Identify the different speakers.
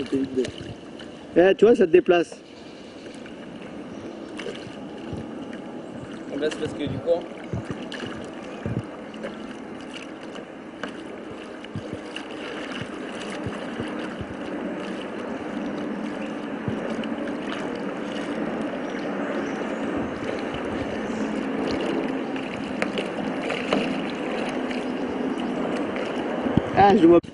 Speaker 1: Eh, tu vois, ça te déplace.
Speaker 2: Là, c'est parce que du coup.
Speaker 1: Ah, je vois.